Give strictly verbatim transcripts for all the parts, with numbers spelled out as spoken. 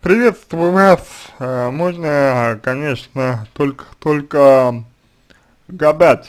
Приветствую вас. Э, Можно, конечно, только, только гадать,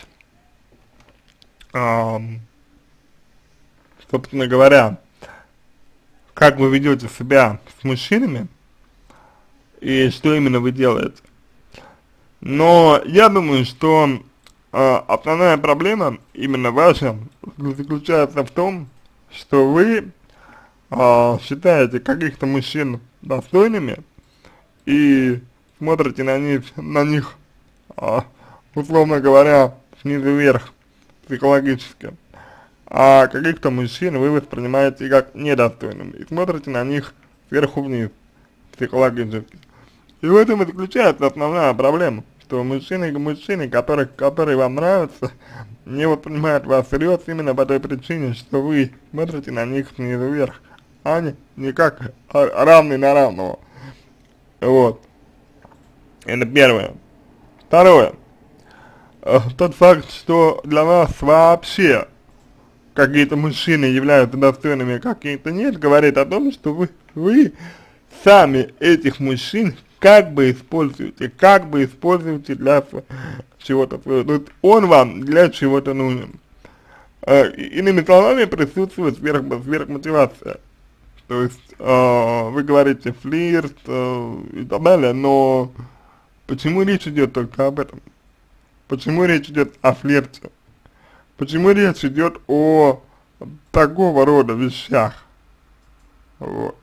ам, собственно говоря, как вы ведете себя с мужчинами и что именно вы делаете. Но я думаю, что э, основная проблема именно ваша заключается в том, что вы э, считаете каких-то мужчин достойными и смотрите на них, на них а, условно говоря, снизу вверх, психологически, а каких-то мужчин вы воспринимаете как недостойным и смотрите на них сверху вниз, психологически. И в этом и заключается основная проблема, что мужчины, мужчины, которые, которые вам нравятся, не воспринимают вас всерьез именно по той причине, что вы смотрите на них снизу вверх, а не, не как а, равный на равного. Вот. Это первое. Второе. Э, Тот факт, что для вас вообще какие-то мужчины являются достойными, а какие-то нет, говорит о том, что вы, вы сами этих мужчин как бы используете, как бы используете для чего-то своего. То есть он вам для чего-то нужен. Э, иными словами, присутствует сверх, сверхмотивация. То есть э, вы говорите флирт э, и так далее, но почему речь идет только об этом? Почему речь идет о флирте? Почему речь идет о такого рода вещах? Вот.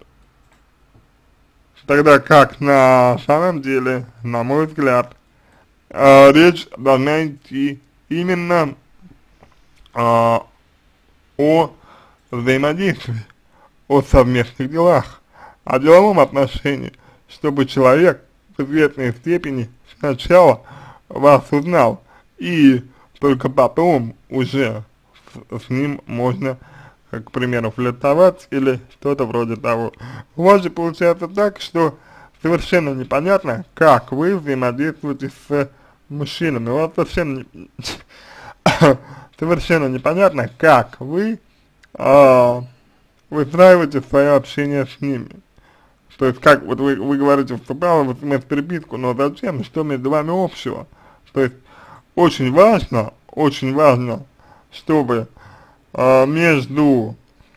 Тогда как на самом деле, на мой взгляд, э, речь должна идти именно э, о взаимодействии, о совместных делах, о деловом отношении, чтобы человек в известной степени сначала вас узнал, и только потом уже с, с ним можно, к примеру, флиртовать или что-то вроде того. У вас же получается так, что совершенно непонятно, как вы взаимодействуете с мужчинами. У вас совершенно, не, совершенно непонятно, как вы а, выстраиваете свое общение с ними. То есть, как вот вы, вы говорите, вступала в смс-переписку, но зачем, что между вами общего? То есть, очень важно, очень важно, чтобы э, между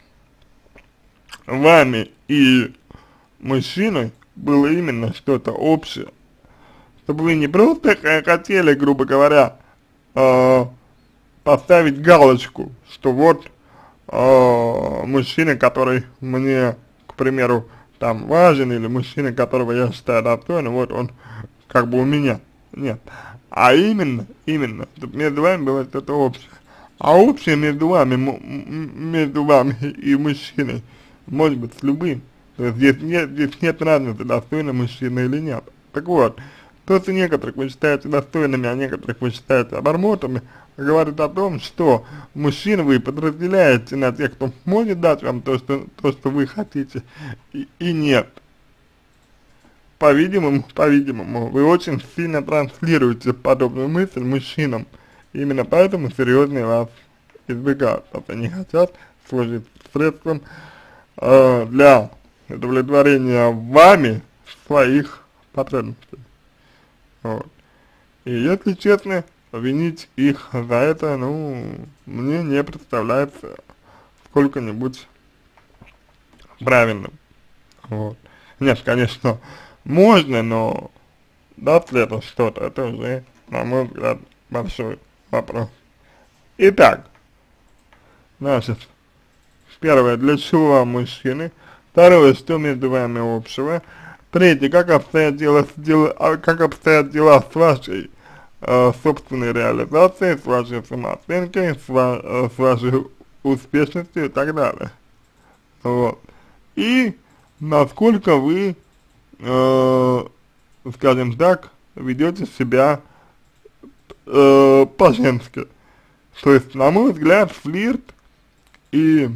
вами и мужчиной было именно что-то общее. Чтобы вы не просто хотели, грубо говоря, э, поставить галочку, что вот э, мужчина, который мне, к примеру, там важен, или мужчина, которого я считаю достойным, вот он как бы у меня. Нет. А именно, именно, чтобы между вами было что-то общее. А общее между вами, между вами и мужчиной может быть с любым. То есть здесь нет, здесь нет разницы, достойный мужчина или нет. Так вот, то, что некоторых вы считаете достойными, а некоторых вы считаете обормотами, говорит о том, что мужчин вы подразделяете на тех, кто может дать вам то, что, то, что вы хотите, и, и нет. По-видимому, по-видимому, вы очень сильно транслируете подобную мысль мужчинам. Именно поэтому серьезные вас избегают, потому что не хотят служить средством э, для удовлетворения вами своих потребностей. Вот. И если честно, винить их за это, ну, мне не представляется сколько-нибудь правильным. Вот. Нет, конечно, можно, но даст ли это что-то, это уже, на мой взгляд, большой вопрос. Итак, значит, первое, для чего вам мужчины? Второе, что между вами общего? Третье, как обстоят дела, дела, как обстоят дела с вашей э, собственной реализацией, с вашей самооценкой, с, ва, э, с вашей успешностью и так далее. Вот. И насколько вы, э, скажем так, ведете себя э, по-женски. То есть, на мой взгляд, флирт и,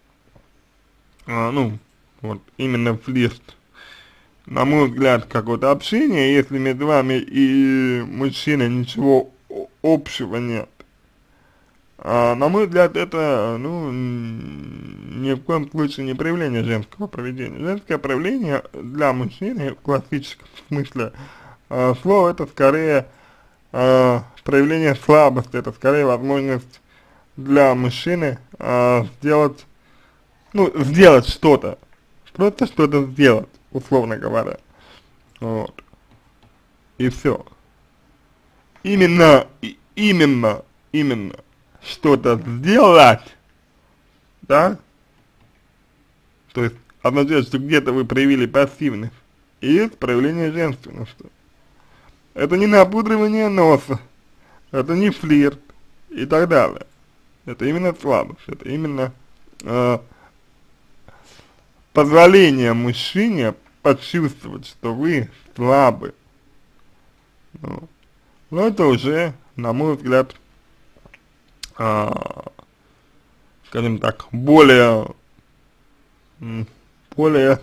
э, ну, вот, именно флирт, на мой взгляд, какое-то общение, если между вами и мужчиной ничего общего нет, А, на мой взгляд, это, ну, ни в коем случае не проявление женского поведения. Женское проявление для мужчины в классическом смысле э, слова, это скорее э, проявление слабости, это скорее возможность для мужчины э, сделать, ну, сделать что-то, просто что-то сделать, условно говоря, вот, и все. Именно, и- именно, именно что-то сделать, да, то есть означает, что где-то вы проявили пассивность, и есть проявление женственности. Это не напудривание носа, это не флирт и так далее. Это именно слабость, это именно э, позволение мужчине почувствовать, что вы слабы. Ну, но это уже, на мой взгляд, э, скажем так, более, более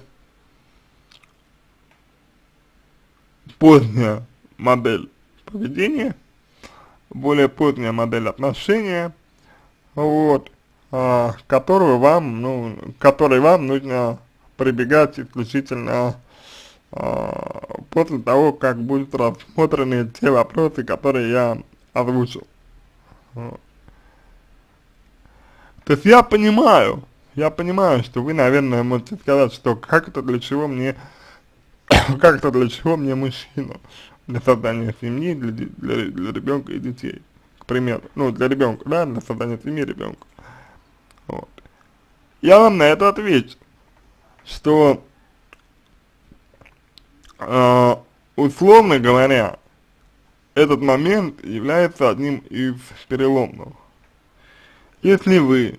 поздняя модель поведения, более поздняя модель отношения, вот, а, которую вам, ну, к которой вам нужно прибегать исключительно а, после того, как будут рассмотрены те вопросы, которые я озвучил. Вот. То есть я понимаю, я понимаю, что вы, наверное, можете сказать, что как это, для чего мне, как это, для чего мне мужчина? Для создания семьи, для, для, для ребенка и детей, к примеру. Ну, для ребенка, да, для создания семьи ребенка. Вот. Я вам на это отвечу, что, э, условно говоря, этот момент является одним из переломных. Если вы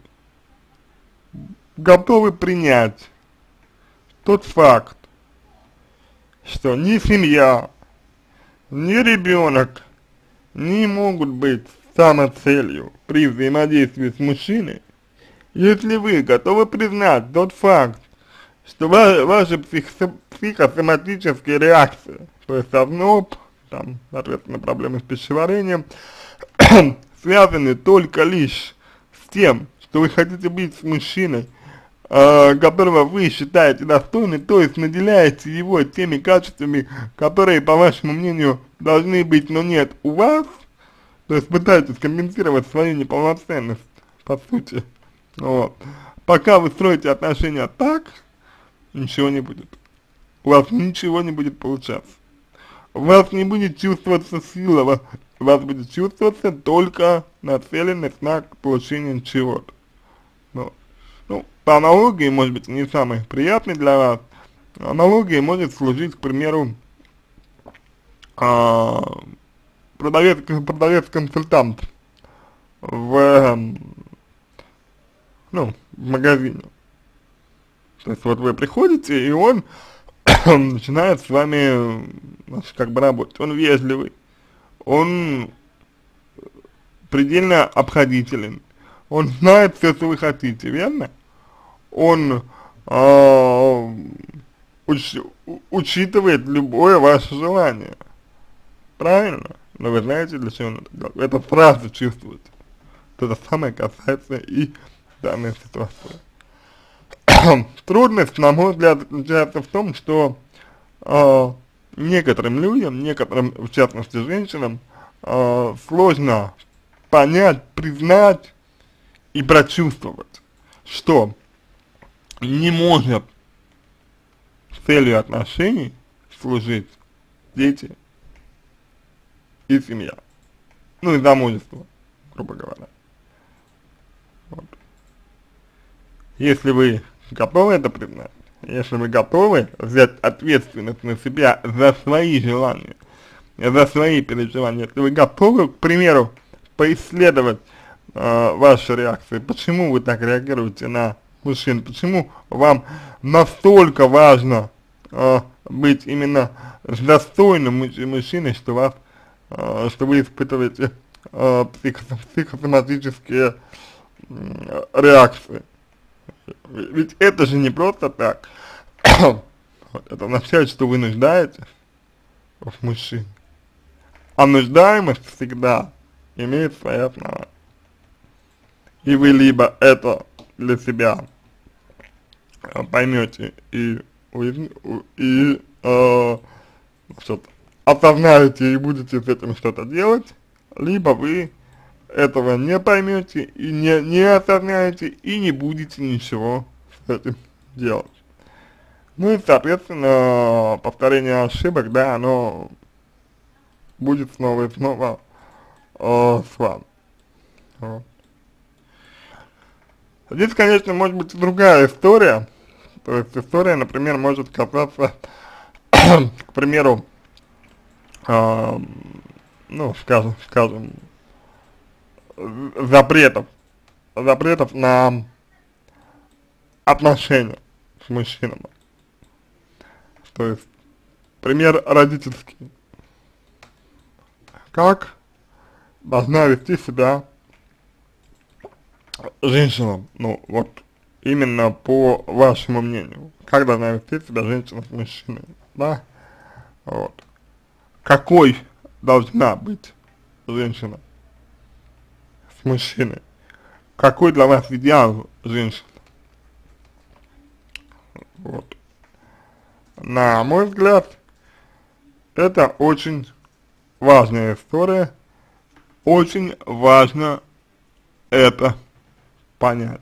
готовы принять тот факт, что ни семья, ни ребенок не могут быть самоцелью при взаимодействии с мужчиной, если вы готовы признать тот факт, что ва ваши психо психосоматические реакции, то есть озноб, там, соответственно, проблемы с пищеварением, связаны только лишь с тем, что вы хотите быть с мужчиной, э, которого вы считаете достойным, то есть наделяете его теми качествами, которые, по вашему мнению, должны быть, но нет у вас, то есть пытаетесь компенсировать свою неполноценность, по сути, вот. Пока вы строите отношения так, ничего не будет. У вас ничего не будет получаться. У вас не будет чувствоваться сила, у вас будет чувствоваться только нацеленность на получение чего-то. Ну, ну, по аналогии, может быть, не самый приятный для вас, аналогия может служить, к примеру, а, продавец, продавец-консультант в, ну, в магазине. То есть вот вы приходите, и он начинает с вами, значит, как бы работать. Он вежливый, он предельно обходителен, он знает все, что вы хотите, верно? Он э, уч, учитывает любое ваше желание, правильно? Но вы знаете, для чего он это делает? Вы это сразу чувствуете. То же самое касается и данной ситуации. Трудность, на мой взгляд, заключается в том, что э, некоторым людям, некоторым, в частности, женщинам, э, сложно понять, признать и прочувствовать, что не может целью отношений служить дети и семья, ну и замужество, грубо говоря. Вот. Если вы готовы это признать, если вы готовы взять ответственность на себя за свои желания, за свои переживания, если вы готовы, к примеру, поисследовать э, ваши реакции, почему вы так реагируете на мужчин, почему вам настолько важно э, быть именно достойным мужчиной, что вас, э, что вы испытываете э, психо психосоматические э, реакции. Ведь это же не просто так. Это означает, что вы нуждаетесь в мужчине. А нуждаемость всегда имеет свои основания. и вы либо это для себя поймете и, и э, что-то осознаете и будете с этим что-то делать, либо вы этого не поймете и не, не осознаете и не будете ничего с этим делать. Ну и, соответственно, повторение ошибок, да, оно будет снова и снова э, с вами. Вот. Здесь, конечно, может быть и другая история. То есть история, например, может касаться, к примеру, э, ну, скажем, скажем, запретов, запретов на отношения с мужчинами. То есть, пример родительский. Как должна вести себя женщина, ну, вот, именно по вашему мнению, как должна вести себя женщина с мужчиной, да, вот. Какой должна быть женщина с мужчиной? Какой для вас идеал женщины? Вот. На мой взгляд, это очень важная история, очень важно это понять.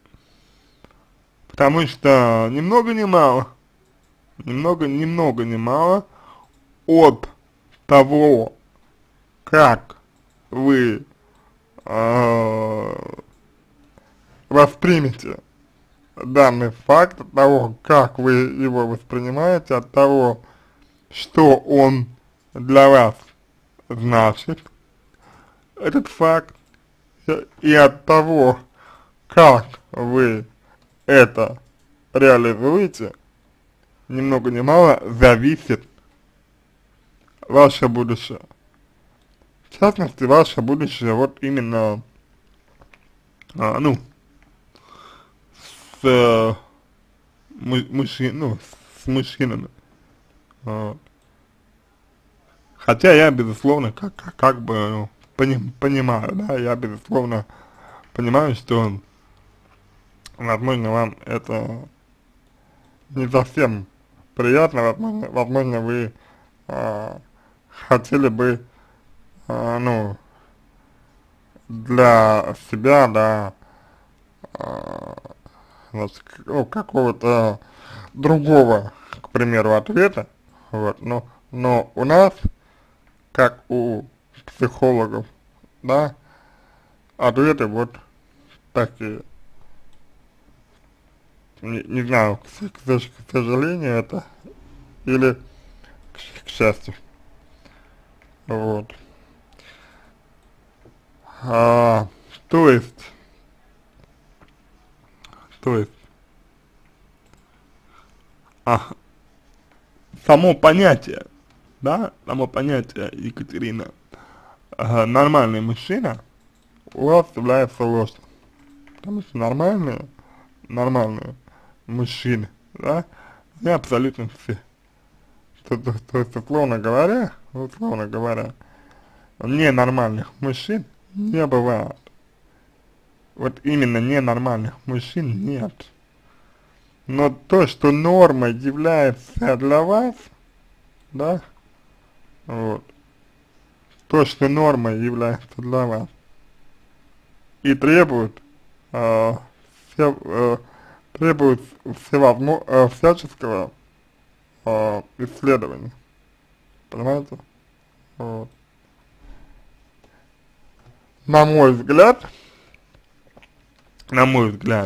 Потому что ни много ни мало, немного, ни много ни мало от того, как вы э, воспримете данный факт, от того, как вы его воспринимаете, от того, что он для вас значит, этот факт, и от того, как вы это реализуете, ни много ни мало зависит ваше будущее. В частности, ваше будущее вот именно, а, ну, с э, мужчин, ну, с мужчинами. Вот. Хотя я, безусловно, как, как, как бы, ну, пони, понимаю, да, я, безусловно, понимаю, что, возможно, вам это не совсем приятно, возможно, возможно вы а, хотели бы, а, ну, для себя, да, а, значит, ну, какого-то другого, к примеру, ответа, вот, но, но у нас, как у психологов, да, ответы вот такие. Не, не знаю, к, к, к сожалению это, или к, к счастью, вот. А, то есть, то есть, а, само понятие, да, само понятие, Екатерина, а, нормальный мужчина у вас является ложным, потому что нормальные, нормальные мужчины, да, не абсолютно все. То, то, то есть, условно говоря, условно говоря, ненормальных мужчин не бывает. Вот именно ненормальных мужчин нет. Но то, что нормой является для вас, да, вот, то, что нормой является для вас и требует, э, все, э, требует всевозможно, э, всяческого э, исследования, понимаете? Вот. На мой взгляд, на мой взгляд,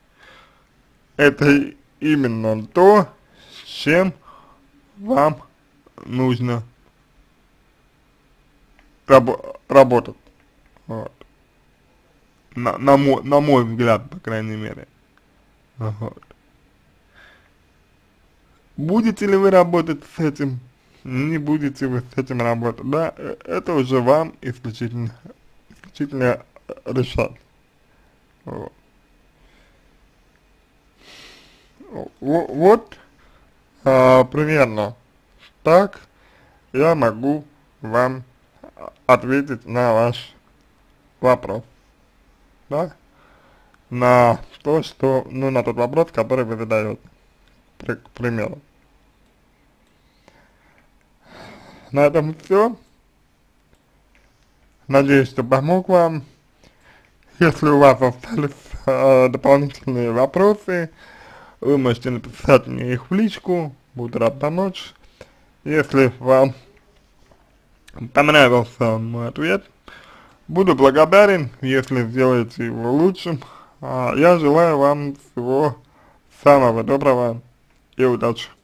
это именно то, с чем вам нужно раб работать. Вот. На, на, мой, на мой взгляд, по крайней мере. Вот. Будете ли вы работать с этим, не будете вы с этим работать, да, это уже вам исключительно, исключительно решать. Вот. Вот а, примерно так я могу вам ответить на ваш вопрос, да? на то, что, ну, на тот вопрос, который вы задаете, к примеру. На этом все. Надеюсь, что помог вам. Если у вас остались э, дополнительные вопросы, вы можете написать мне их в личку, буду рад помочь. Если вам понравился мой ответ, буду благодарен, если сделаете его лучшим. А я желаю вам всего самого доброго и удачи.